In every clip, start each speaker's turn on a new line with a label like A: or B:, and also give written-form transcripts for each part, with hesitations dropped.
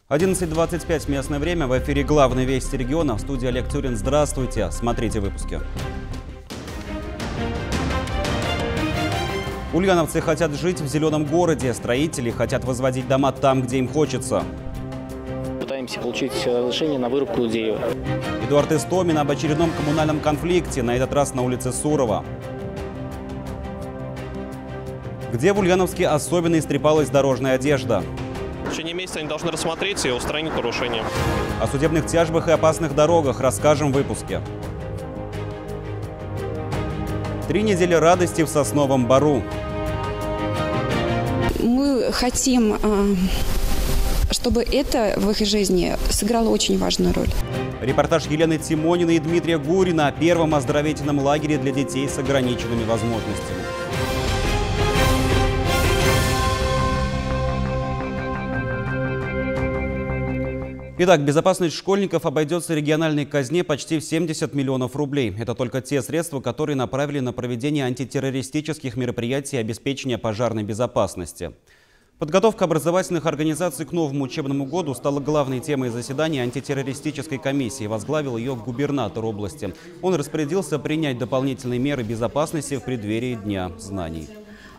A: 11:25 местное время. В эфире главные вести региона. В студии Олег Тюрин. Здравствуйте. Смотрите выпуски. Ульяновцы хотят жить в зеленом городе. Строители хотят возводить дома там, где им хочется.
B: Пытаемся получить разрешение на вырубку дерева.
A: Эдуард Истомин об очередном коммунальном конфликте, на этот раз на улице Сурова. Где в Ульяновске особенно истрепалась дорожная одежда?
C: В течение месяца они должны рассмотреть и устранить нарушения.
A: О судебных тяжбах и опасных дорогах расскажем в выпуске. 3 недели радости в Сосновом Бору.
D: Мы хотим, чтобы это в их жизни сыграло очень важную роль.
A: Репортаж Елены Тимониной и Дмитрия Гурина о первом оздоровительном лагере для детей с ограниченными возможностями. Итак, безопасность школьников обойдется региональной казне почти в 70 миллионов рублей. Это только те средства, которые направили на проведение антитеррористических мероприятий и обеспечение пожарной безопасности. Подготовка образовательных организаций к новому учебному году стала главной темой заседания антитеррористической комиссии. Возглавил ее губернатор области. Он распорядился принять дополнительные меры безопасности в преддверии Дня знаний.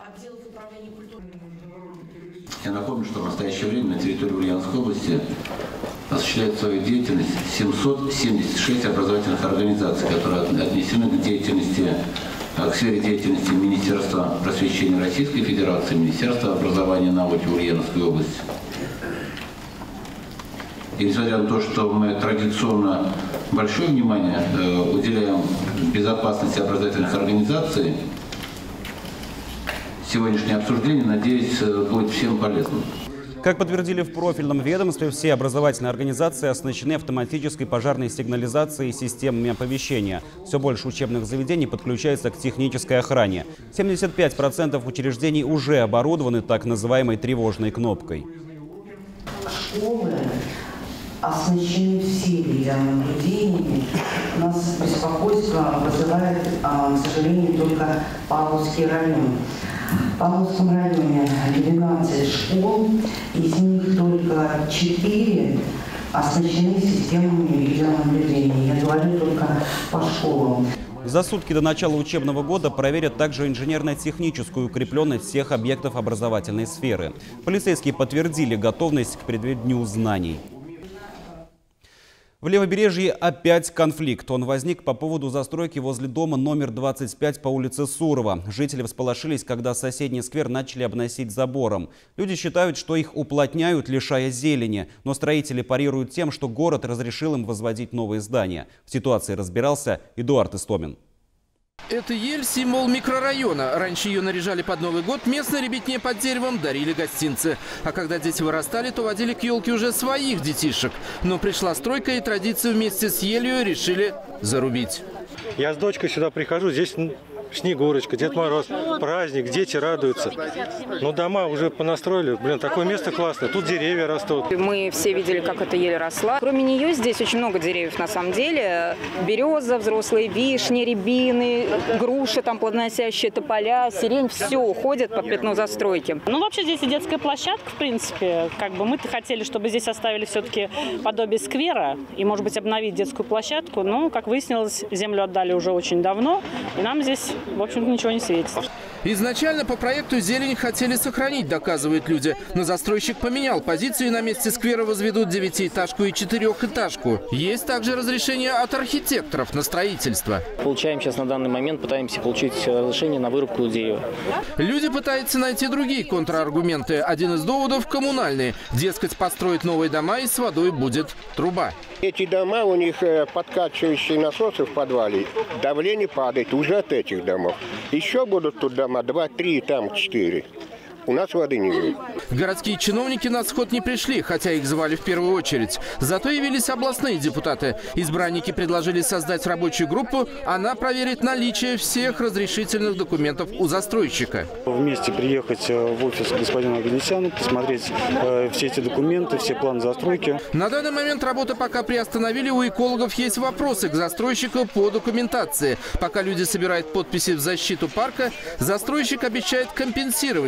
E: Я напомню, что в настоящее время на территории Ульяновской области осуществляет свою деятельность 776 образовательных организаций, которые отнесены к сфере деятельности Министерства просвещения Российской Федерации, Министерства образования и науки в Ульяновской области. И несмотря на то, что мы традиционно большое внимание уделяем безопасности образовательных организаций, сегодняшнее обсуждение, надеюсь, будет всем полезным.
A: Как подтвердили в профильном ведомстве, все образовательные организации оснащены автоматической пожарной сигнализацией и системами оповещения. Все больше учебных заведений подключается к технической охране. 75% учреждений уже оборудованы так называемой тревожной кнопкой.
F: Школы оснащены всеми видеонаблюдениями. У нас беспокойство вызывает, к сожалению, только Павловский район. В Павловском районе 12 школ, из них только 4 оснащены системами видеонаблюдения. Я говорю только по школам.
A: За сутки до начала учебного года проверят также инженерно-техническую укрепленность всех объектов образовательной сферы. Полицейские подтвердили готовность к преддверию знаний. В Левобережье опять конфликт. Он возник по поводу застройки возле дома номер 25 по улице Сурова. Жители всполошились, когда соседний сквер начали обносить забором. Люди считают, что их уплотняют, лишая зелени. Но строители парируют тем, что город разрешил им возводить новые здания. В ситуации разбирался Эдуард Истомин.
G: Это ель – символ микрорайона. Раньше ее наряжали под Новый год, местной ребятне под деревом дарили гостинцы. А когда дети вырастали, то водили к елке уже своих детишек. Но пришла стройка, и традицию вместе с елью решили зарубить.
H: Я с дочкой сюда прихожу, здесь Снегурочка, Дед Мороз, праздник, дети радуются. Но дома уже понастроили. Блин, такое место классное. Тут деревья растут.
I: Мы все видели, как эта ель росла. Кроме нее здесь очень много деревьев на самом деле. Береза, взрослые вишни, рябины, груши, там плодоносящие тополя, сирень. Все уходит под пятно застройки.
J: Ну, вообще здесь и детская площадка, в принципе. Как бы мы-то хотели, чтобы здесь оставили все-таки подобие сквера и, может быть, обновить детскую площадку. Но, как выяснилось, землю отдали уже очень давно. И нам здесь, в общем-то, ничего не светит.
G: Изначально по проекту зелень хотели сохранить, доказывают люди. Но застройщик поменял позицию, и на месте сквера возведут 9-этажку и 4-этажку. Есть также разрешение от архитекторов на строительство.
B: Получаем сейчас на данный момент, пытаемся получить разрешение на вырубку дерева.
G: Люди пытаются найти другие контраргументы. Один из доводов – коммунальный. Дескать, построят новые дома, и с водой будет труба.
K: Эти дома, у них подкачивающие насосы в подвале, давление падает уже от этих домов. Еще будут тут дома 2, 3, там 4. У нас воды не будет.
G: Городские чиновники на сход не пришли, хотя их звали в первую очередь. Зато явились областные депутаты. Избранники предложили создать рабочую группу. Она проверит наличие всех разрешительных документов у застройщика.
H: Вместе приехать в офис господина Оганесяна, посмотреть все эти документы, все планы застройки.
G: На данный момент работу пока приостановили. У экологов есть вопросы к застройщику по документации. Пока люди собирают подписи в защиту парка, застройщик обещает компенсировать снос деревьев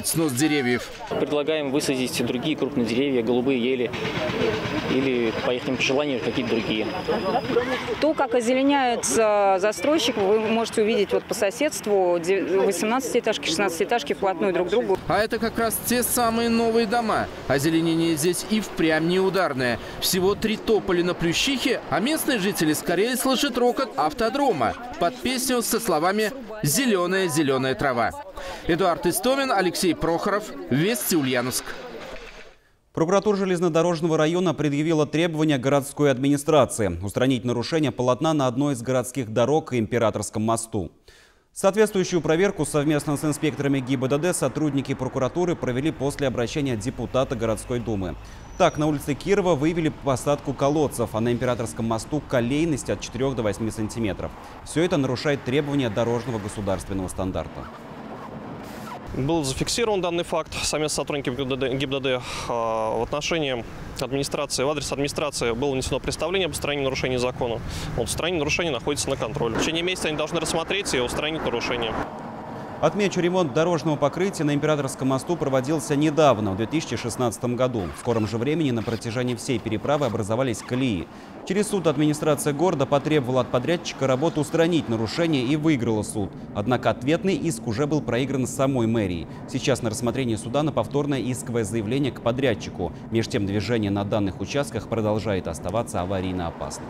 G: деревьев.
B: Предлагаем высадить другие крупные деревья, голубые ели или, по их пожеланию, какие-то другие.
I: То, как озеленяется застройщик, вы можете увидеть вот по соседству 18-этажки, 16-этажки вплотную друг к другу.
G: А это как раз те самые новые дома. Озеленение здесь и впрямь неударное. Всего 3 тополя на Плющихе, а местные жители скорее слышат рокот автодрома под песню со словами «Зеленая, зеленая трава». Эдуард Истомин, Алексей Прохоров, Вести, Ульяновск.
A: Прокуратура железнодорожного района предъявила требования городской администрации устранить нарушение полотна на одной из городских дорог и Императорском мосту. Соответствующую проверку совместно с инспекторами ГИБДД сотрудники прокуратуры провели после обращения депутата городской думы. Так, на улице Кирова выявили посадку колодцев, а на Императорском мосту колейность от 4 до 8 сантиметров. Все это нарушает требования дорожного государственного стандарта.
C: Был зафиксирован данный факт совместно с сотрудниками ГИБДД. В отношении администрации, в адрес администрации было внесено представление об устранении нарушений закона. Устранение нарушений находится на контроле. В течение месяца они должны рассмотреть и устранить нарушения.
A: Отмечу, ремонт дорожного покрытия на Императорском мосту проводился недавно, в 2016 году. В скором же времени на протяжении всей переправы образовались колеи. Через суд администрация города потребовала от подрядчика работу устранить нарушение и выиграла суд. Однако ответный иск уже был проигран самой мэрией. Сейчас на рассмотрении суда на повторное исковое заявление к подрядчику. Между тем, движение на данных участках продолжает оставаться аварийно опасным.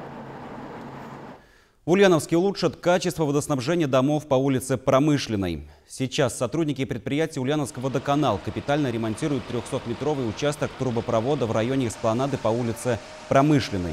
A: В Ульяновске улучшат качество водоснабжения домов по улице Промышленной. Сейчас сотрудники предприятия «Ульяновский водоканал» капитально ремонтируют 300-метровый участок трубопровода в районе эспланады по улице Промышленной.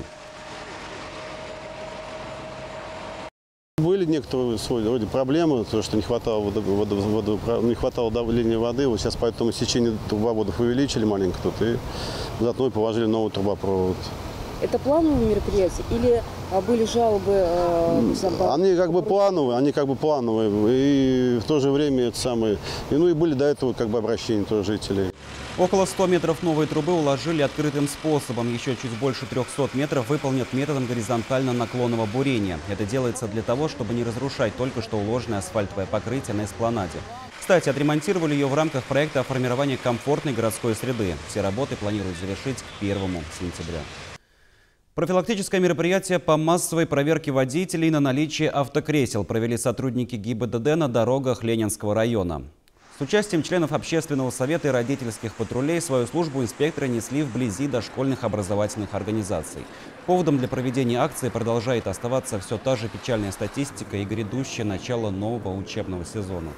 L: Были некоторые вроде проблемы, то, что не хватало давления воды. Вот сейчас поэтому сечение трубопроводов увеличили маленько тут и заодно и положили новый трубопровод.
M: Это плановые мероприятия или были жалобы?
L: Они как бы плановые, и в то же время это самое. И были до этого как бы обращения тоже жителей.
A: Около 100 метров новой трубы уложили открытым способом. Еще чуть больше 300 метров выполнят методом горизонтально-наклонного бурения. Это делается для того, чтобы не разрушать только что уложенное асфальтовое покрытие на эспланаде. Кстати, отремонтировали ее в рамках проекта формирования комфортной городской среды. Все работы планируют завершить к 1 сентября. Профилактическое мероприятие по массовой проверке водителей на наличие автокресел провели сотрудники ГИБДД на дорогах Ленинского района. С участием членов общественного совета и родительских патрулей свою службу инспекторы несли вблизи дошкольных образовательных организаций. Поводом для проведения акции продолжает оставаться все та же печальная статистика и грядущее начало нового учебного сезона.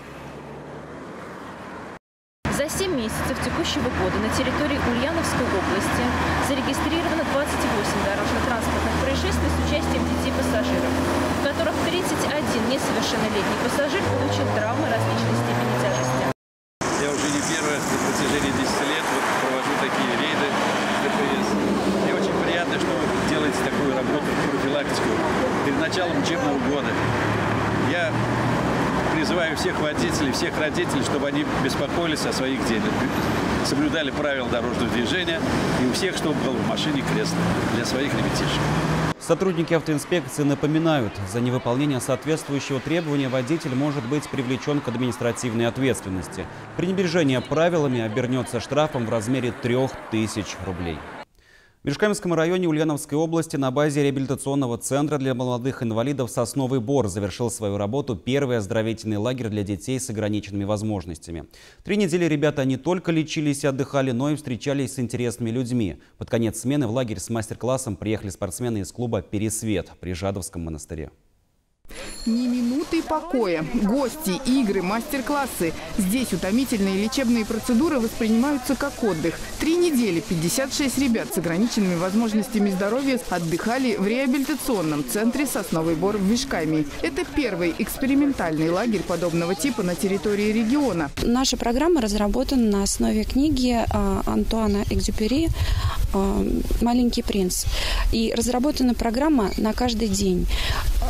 N: За 7 месяцев текущего года на территории Ульяновской области зарегистрировано 28 дорожно-транспортных происшествий с участием детей-пассажиров, в которых 31 несовершеннолетний пассажир получил травмы различной степени тяжести.
O: Я уже не первый раз на протяжении 10 лет провожу такие рейды ДПС. Мне очень приятно, что вы делаете такую работу, профилактику перед началом учебного года. Я призываю всех водителей, всех родителей, чтобы они беспокоились о своих детях, соблюдали правила дорожного движения и у всех, чтобы был в машине крест для своих ребятишек.
A: Сотрудники автоинспекции напоминают, за невыполнение соответствующего требования водитель может быть привлечен к административной ответственности. Пренебрежение правилами обернется штрафом в размере 3000 рублей. В Межкаменском районе Ульяновской области на базе реабилитационного центра для молодых инвалидов «Сосновый Бор» завершил свою работу первый оздоровительный лагерь для детей с ограниченными возможностями. 3 недели ребята не только лечились и отдыхали, но и встречались с интересными людьми. Под конец смены в лагерь с мастер-классом приехали спортсмены из клуба «Пересвет» при Жадовском монастыре.
P: Ни минуты покоя. Гости, игры, мастер-классы. Здесь утомительные лечебные процедуры воспринимаются как отдых. 3 недели 56 ребят с ограниченными возможностями здоровья отдыхали в реабилитационном центре «Сосновый Бор» в Вишкайме. Это первый экспериментальный лагерь подобного типа на территории региона.
D: Наша программа разработана на основе книги Антуана Экзюпери «Маленький принц». И разработана программа на каждый день.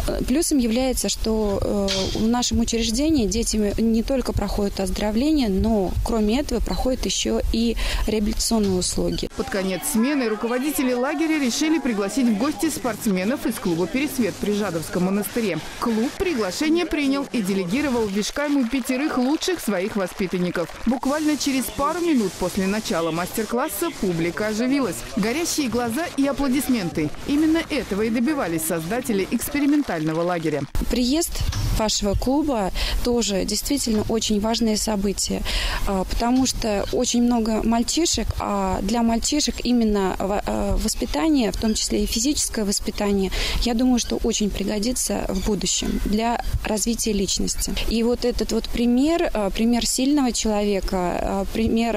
D: Плюсом является, что в нашем учреждении дети не только проходят оздоровление, но кроме этого проходят еще и реабилитационные услуги.
P: Под конец смены руководители лагеря решили пригласить в гости спортсменов из клуба «Пересвет» при Жадовском монастыре. Клуб приглашение принял и делегировал в Вишкайму 5 лучших своих воспитанников. Буквально через пару минут после начала мастер-класса публика оживилась. Горящие глаза и аплодисменты. Именно этого и добивались создатели экспериментального лагеря.
D: Приезд вашего клуба тоже действительно очень важное событие, потому что очень много мальчишек, а для мальчишек именно воспитание, в том числе и физическое воспитание, я думаю, что очень пригодится в будущем для развития личности. И вот этот вот пример сильного человека, пример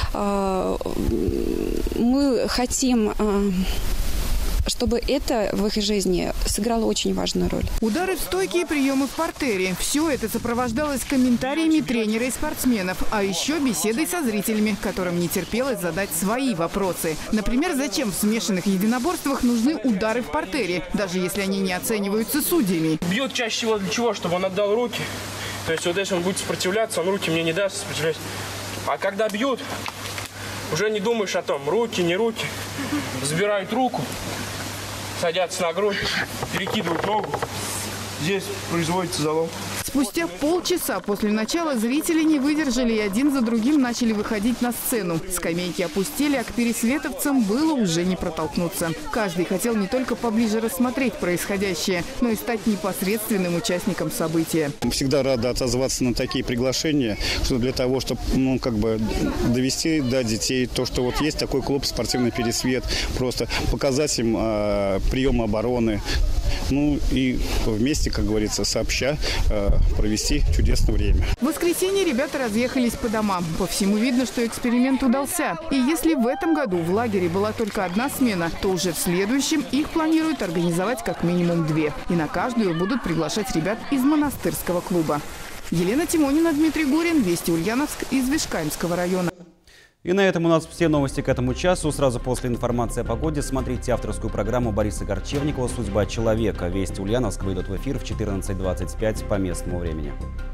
D: мы хотим, чтобы это в их жизни сыграло очень важную роль.
P: Удары в стойке и приемы в партере. Все это сопровождалось комментариями тренера и спортсменов, а еще беседой со зрителями, которым не терпелось задать свои вопросы. Например, зачем в смешанных единоборствах нужны удары в партере, даже если они не оцениваются судьями.
Q: Бьют чаще всего для чего? Чтобы он отдал руки. То есть вот если он будет сопротивляться, он руки мне не даст сопротивляться. А когда бьют, уже не думаешь о том, руки, не руки. Забирают руку, садятся на грудь, перекидывают ногу. Здесь производится залом.
P: Спустя полчаса после начала зрители не выдержали и один за другим начали выходить на сцену. Скамейки опустели, а к пересветовцам было уже не протолкнуться. Каждый хотел не только поближе рассмотреть происходящее, но и стать непосредственным участником события.
R: Мы всегда рады отозваться на такие приглашения, что для того, чтобы довести до детей то, что вот есть такой клуб «Спортивный пересвет», просто показать им приемы обороны, и вместе, как говорится, сообща провести чудесное время.
P: В воскресенье ребята разъехались по домам. По всему видно, что эксперимент удался. И если в этом году в лагере была только одна смена, то уже в следующем их планируют организовать как минимум 2. И на каждую будут приглашать ребят из монастырского клуба. Елена Тимонина, Дмитрий Гурин, Вести Ульяновск из Вишкаймского района.
A: И на этом у нас все новости к этому часу. Сразу после информации о погоде смотрите авторскую программу Бориса Горчевникова «Судьба человека». Вести Ульяновск выйдут в эфир в 14:25 по местному времени.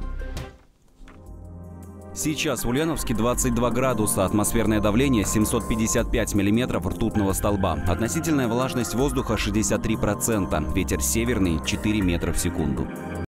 A: Сейчас в Ульяновске 22 градуса, атмосферное давление 755 миллиметров ртутного столба. Относительная влажность воздуха 63%, ветер северный 4 метра в секунду.